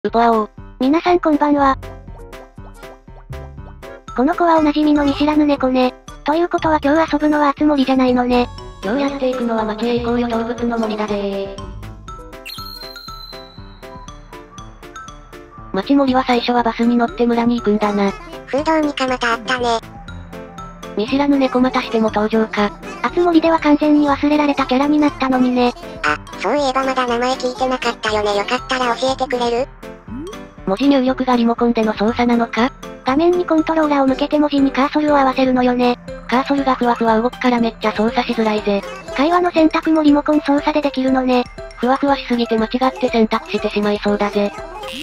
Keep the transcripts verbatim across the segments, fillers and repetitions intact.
ウポアオー。 皆さんこんばんは。この子はおなじみの見知らぬ猫ね。ということは今日遊ぶのはあつ森じゃないのね。 今日やっていくのは町へ行こうよ動物の森だぜー。町森は最初はバスに乗って村に行くんだな。 風洞にかまたあったね。 見知らぬ猫またしても登場か。 あつ森では完全に忘れられたキャラになったのにね。 あ、そういえばまだ名前聞いてなかったよね。よかったら教えてくれる？ 文字入力がリモコンでの操作なのか？ 画面にコントローラーを向けて文字にカーソルを合わせるのよね。 カーソルがふわふわ動くからめっちゃ操作しづらいぜ。 会話の選択もリモコン操作でできるのね。 ふわふわしすぎて間違って選択してしまいそうだぜ。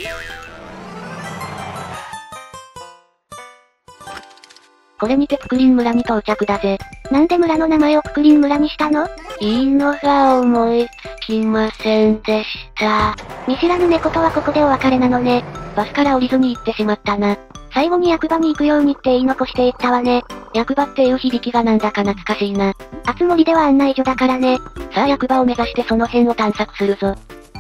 これにてプクリン村に到着だぜ。 なんで村の名前をプクリン村にしたの？ いいのが思いつきませんでした。 見知らぬ猫とはここでお別れなのね。 バスから降りずに行ってしまったな。 最後に役場に行くようにって言い残していったわね。 役場っていう響きがなんだか懐かしいな。 あつ森では案内所だからね。 さあ役場を目指してその辺を探索するぞ。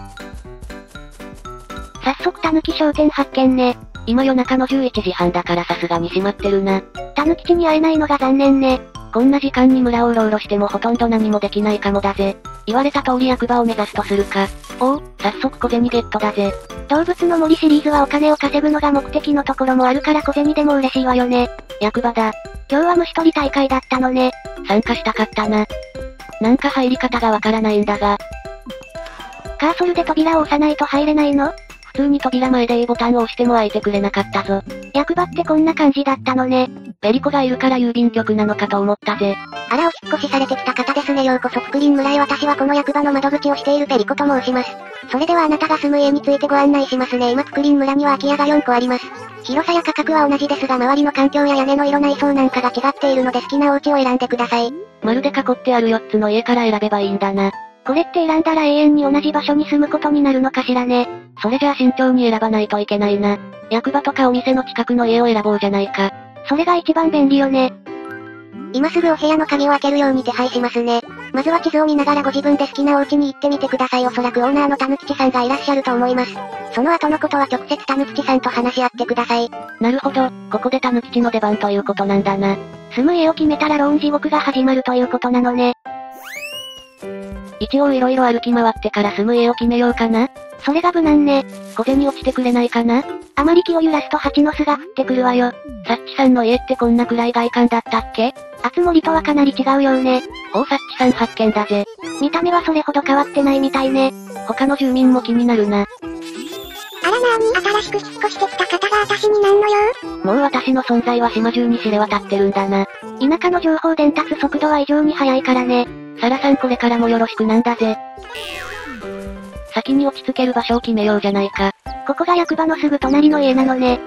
早速たぬき商店発見ね。 今夜中のじゅういちじはんだからさすがに閉まってるな。 たぬきちに会えないのが残念ね。 こんな時間に村をうろうろしてもほとんど何もできないかもだぜ。言われた通り役場を目指すとするか。おお、早速小銭ゲットだぜ。 動物の森シリーズはお金を稼ぐのが目的のところもあるから小銭でも嬉しいわよね。 役場だ。 今日は虫取り大会だったのね。 参加したかったな。なんか入り方がわからないんだが。 カーソルで扉を押さないと入れないの？ 普通に扉前で A ボタンを押しても開いてくれなかったぞ。 役場ってこんな感じだったのね。 ペリコがいるから郵便局なのかと思ったぜ。 あらお引っ越しされてきた方ですね。ようこそプクリン村へ。私はこの役場の窓口をしているペリコと申します。それではあなたが住む家についてご案内しますね。今プクリン村には空き家がよんこあります。広さや価格は同じですが周りの環境や屋根の色内装なんかが違っているので好きなお家を選んでください。 まるで囲ってあるよっつの家から選べばいいんだな。 これって選んだら永遠に同じ場所に住むことになるのかしらね。 それじゃあ慎重に選ばないといけないな。役場とかお店の近くの家を選ぼうじゃないか。 それが一番便利よね。 今すぐお部屋の鍵を開けるように手配しますね。まずは地図を見ながらご自分で好きなお家に行ってみてください。おそらくオーナーのたぬきちさんがいらっしゃると思います。その後のことは直接たぬきちさんと話し合ってください。 なるほど、ここでたぬきちの出番ということなんだな。 住む家を決めたらローン地獄が始まるということなのね。 一応色々歩き回ってから住む家を決めようかな。 それが無難ね。 小銭落ちてくれないかな。 あまり気を揺らすと蜂の巣が降ってくるわよ。 サッチさんの家ってこんな暗い外観だったっけ？ あつ森とはかなり違うようね。 おおサッチさん発見だぜ。 見た目はそれほど変わってないみたいね。 他の住民も気になるな。 あらなーに新しく引っ越してきた方が私になんのよ。 もう私の存在は島中に知れ渡ってるんだな。 田舎の情報伝達速度は異常に速いからね。 サラさんこれからもよろしくなんだぜ。先に落ち着ける場所を決めようじゃないか。 ここが役場のすぐ隣の家なのね。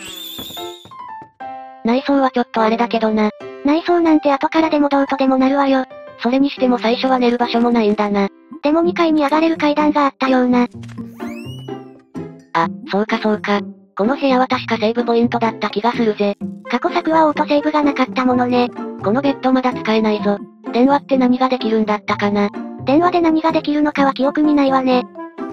内装はちょっとあれだけどな。 内装なんて後からでもどうとでもなるわよ。 それにしても最初は寝る場所もないんだな。 でもにかいに上がれる階段があったような。 あ、そうかそうか。この部屋は確かセーブポイントだった気がするぜ。 過去作はオートセーブがなかったものね。 このベッドまだ使えないぞ。電話って何ができるんだったかな。 電話で何ができるのかは記憶にないわね。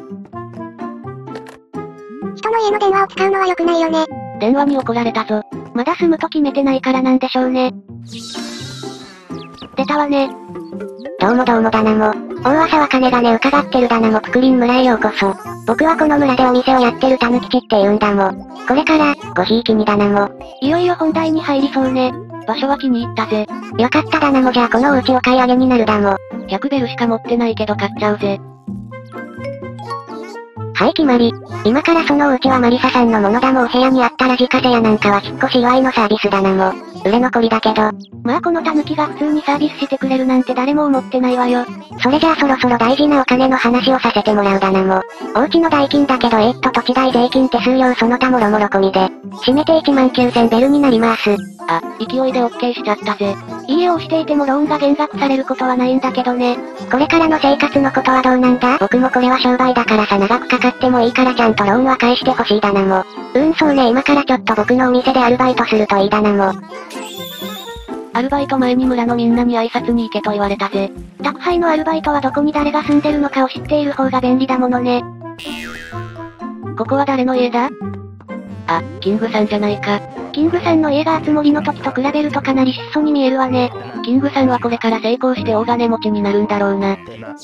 人の家の電話を使うのは良くないよね。 電話に怒られたぞ。 まだ住むと決めてないからなんでしょうね。出たわね。 どうもどうもだなも。大朝は金がね伺ってるだなも。プクリン村へようこそ。僕はこの村でお店をやってるたぬきちって言うんだも。これから、ごひいきにだなも。 いよいよ本題に入りそうね。 場所は気に入ったぜ。 よかっただなも。じゃあこのお家を買い上げになるだも。 ひゃくベルしか持ってないけど買っちゃうぜ。 はい決まり。今からそのお家はマリサさんのものだも。お部屋にあったラジカセやなんかは引っ越し祝いのサービスだなも。売れ残りだけど。 まあこのタヌキが普通にサービスしてくれるなんて誰も思ってないわよ。 それじゃあそろそろ大事なお金の話をさせてもらうだなも。お家の代金だけどえーっと土地代税金手数料その他もろもろ込みで、締めていちまんきゅうせんベルになります。 あ、勢いで OK しちゃったぜ。 家を押していてもローンが減額されることはないんだけどね。 これからの生活のことはどうなんだ？僕もこれは商売だからさ長くかかってもいいからちゃんとローンは返してほしいだなも。うーんそうね今からちょっと僕のお店でアルバイトするといいだなも。 アルバイト前に村のみんなに挨拶に行けと言われたぜ。 宅配のアルバイトはどこに誰が住んでるのかを知っている方が便利だものね。 ここは誰の家だ？あ、キングさんじゃないか。 キングさんの家が熱森の時と比べるとかなり質素に見えるわね。 キングさんはこれから成功して大金持ちになるんだろうな。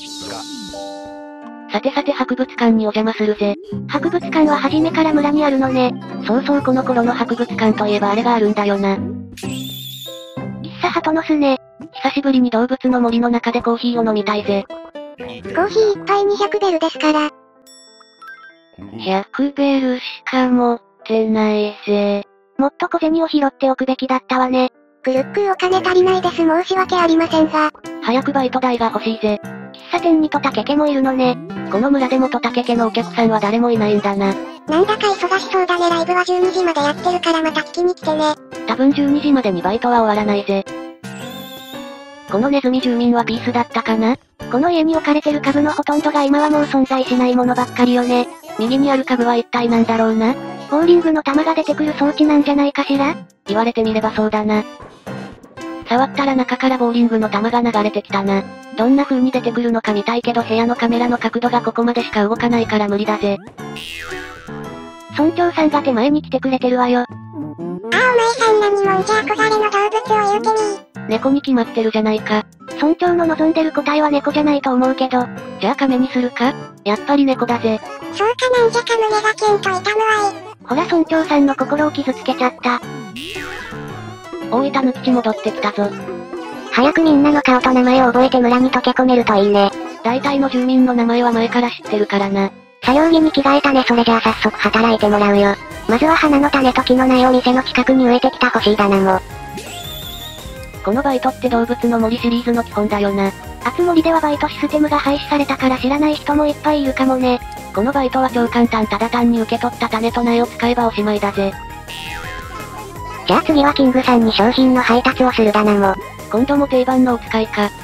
さてさて博物館にお邪魔するぜ。 博物館は初めから村にあるのね。 そうそうこの頃の博物館といえばあれがあるんだよな。 喫茶鳩の巣ね。 久しぶりに動物の森の中でコーヒーを飲みたいぜ。 コーヒー一杯にひゃくベルですから。 ひゃくベルしか持ってないぜ。 もっと小銭を拾っておくべきだったわね。 クルックーお金足りないです。申し訳ありませんが。 早くバイト代が欲しいぜ。 喫茶店にトタケ家もいるのね。 この村でもトタケ家のお客さんは誰もいないんだな。 なんだか忙しそうだね。ライブはじゅうにじまでやってるからまた聞きに来てね。 多分じゅうにじまでにバイトは終わらないぜ。このネズミ住民はピースだったかな？ この家に置かれてる家具のほとんどが今はもう存在しないものばっかりよね。 右にある家具は一体なんだろうな？ ボーリングの球が出てくる装置なんじゃないかしら？ 言われてみればそうだな。触ったら中からボーリングの球が流れてきたな。どんな風に出てくるのか見たいけど部屋のカメラの角度がここまでしか動かないから無理だぜ。 村長さんが手前に来てくれてるわよ。 ああお前さん何もんじゃ憧れの動物を言うてみ。 猫に決まってるじゃないか。 村長の望んでる答えは猫じゃないと思うけど。 じゃあ亀にするか？やっぱり猫だぜ。 そうかなんじゃか胸がキュンと痛むわい。 ほら村長さんの心を傷つけちゃった。 おいたぬきち戻ってきたぞ。 早くみんなの顔と名前を覚えて村に溶け込めるといいね。 大体の住民の名前は前から知ってるからな。 作業着に着替えたね。それじゃあ早速働いてもらうよ。まずは花の種と木の苗を店の近くに植えてきたほしいだなも。 このバイトって動物の森シリーズの基本だよな。 熱森ではバイトシステムが廃止されたから知らない人もいっぱいいるかもね。 このバイトは超簡単。ただ単に受け取った種と苗を使えばおしまいだぜ。 じゃあ次はキングさんに商品の配達をするだなも。 今度も定番のお使いか。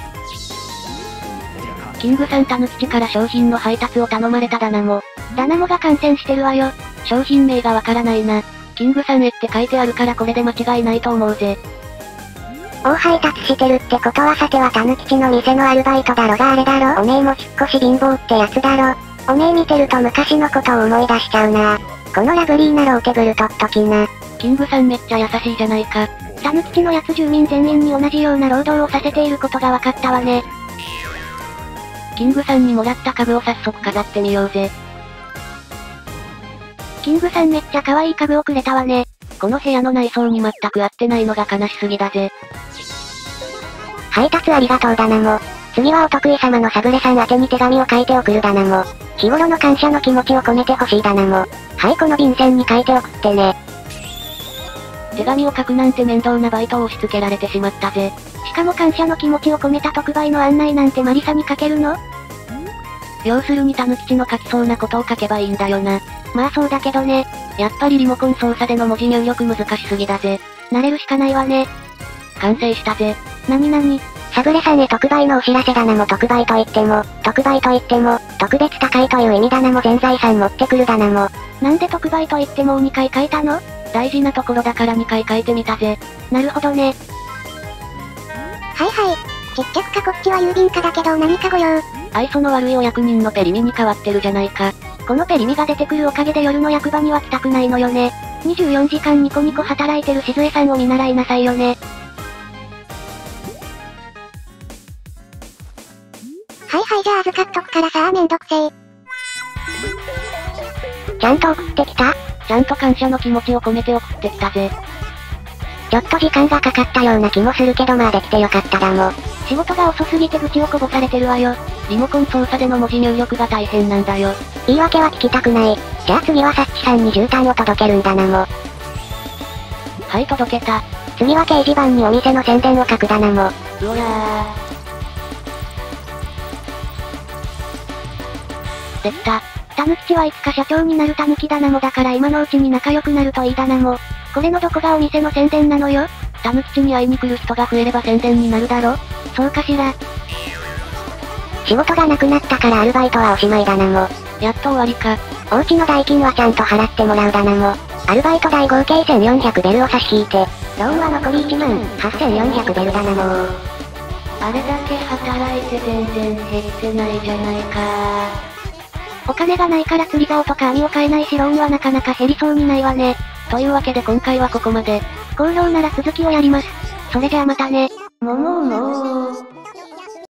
キングさんたぬきちから商品の配達を頼まれただなも。 ダナモが感染してるわよ。 商品名がわからないな。キングさんへって書いてあるからこれで間違いないと思うぜ。 大配達してるってことはさてはたぬきちの店のアルバイトだろがあれだろ。おめえも引っ越し貧乏ってやつだろ。おめえ見てると昔のことを思い出しちゃうな。このラブリーなローテブル取っときな。 キングさんめっちゃ優しいじゃないか。 たぬきちのやつ住民全員に同じような労働をさせていることが分かったわね。 キングさんにもらった家具を早速飾ってみようぜ。 キングさんめっちゃ可愛い家具をくれたわね。 この部屋の内装に全く合ってないのが悲しすぎだぜ。 配達ありがとうだなも。次はお得意様のサブレさん宛てに手紙を書いて送るだなも。日頃の感謝の気持ちを込めてほしいだなも。はいこの便箋に書いて送ってね。 手紙を書くなんて面倒なバイトを押し付けられてしまったぜ。 しかも感謝の気持ちを込めた特売の案内なんてマリサに書けるの？ 要するにたぬきちの書きそうなことを書けばいいんだよな。 まあそうだけどね。 やっぱりリモコン操作での文字入力難しすぎだぜ。 慣れるしかないわね。 完成したぜ。 なになに？ サブレさんへ特売のお知らせだなも。特売と言っても、特売と言っても、特別高いという意味だなも。全財産持ってくるだなも。 なんで特売と言ってもにかい書いたの？ 大事なところだからにかい書いてみたぜ。 なるほどね。 はいはい。ちっちゃくかこっちは郵便課だけど何かご用？ 愛想の悪いお役人のペリミに変わってるじゃないか。 このペリミが出てくるおかげで夜の役場には来たくないのよね。にじゅうよじかんニコニコ働いてるしずえさんを見習いなさいよね。 はいはいじゃあ預かっとくからさあめんどくせえ。ちゃんと送ってきた？ ちゃんと感謝の気持ちを込めて送ってきたぜ。 ちょっと時間がかかったような気もするけどまあできてよかっただも。 仕事が遅すぎて愚痴をこぼされてるわよ。 リモコン操作での文字入力が大変なんだよ。 言い訳は聞きたくない。じゃあ次はサッチさんに絨毯を届けるんだなも。 はい届けた。 次は掲示板にお店の宣伝を書くだなも。 うおらー。できた。 たぬきちはいつか社長になるたぬきだなもだから今のうちに仲良くなるといいだなも。これのどこがお店の宣伝なのよ？ たぬきちに会いに来る人が増えれば宣伝になるだろ？ そうかしら。 仕事がなくなったからアルバイトはおしまいだなも。 やっと終わりか。 お家の代金はちゃんと払ってもらうだなも。アルバイト代合計せんよんひゃくベルを差し引いて、ローンは残りいちまんはっせんよんひゃくベルだなも。 あれだけ働いて全然減ってないじゃないか。 お金がないから釣り竿とか網を買えないしローンはなかなか減りそうにないわね。 というわけで今回はここまで。 好評なら続きをやります。それじゃあまたね。 もももー。